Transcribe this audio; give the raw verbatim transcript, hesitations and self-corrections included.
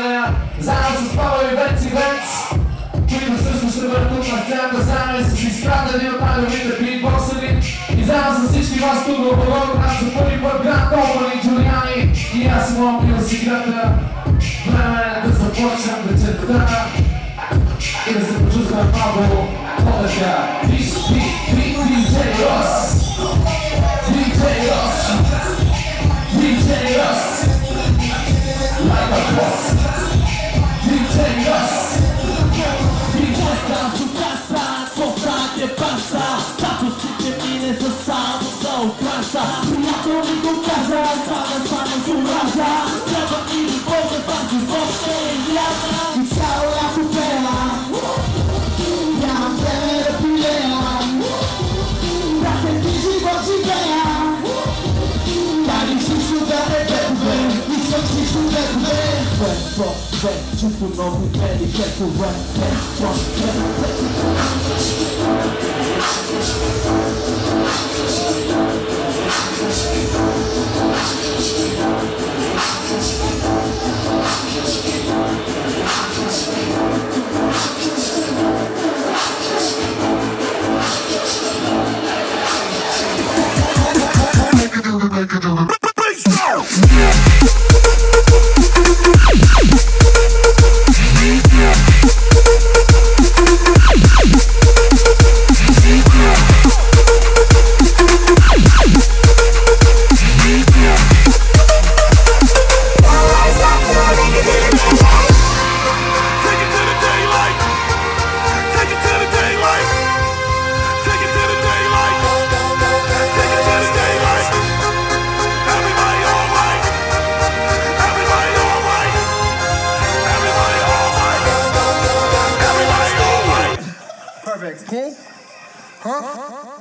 поздравления заедно с Павел и Венци Венц, които също ще бъдат тук на сцената, заедно с изпратени от най-добрите битбоксери и заедно с всички вас тук в Благоевград за първи път Гранд Опенинг Джулиани. И аз имам пил с играта. Време е да започнем вечерта и да се почувстваме малко по-така. диджей Рос, диджей Рос, диджей Рос, like a boss, диджей Рос. Tu casa, cosa que pasa? Tanto si te vienes a salvo, so casa. Priato amigo casa, cada manos su raza. Traba y pose para tu bosque en casa. Y chao la pupela, ya me repilea. La gente si vos si vea. Dali si su de repente, y son si su de repente. Ven, tu tu no mi peli, que tu ven, ven, ven, Perfect. Cool? Huh?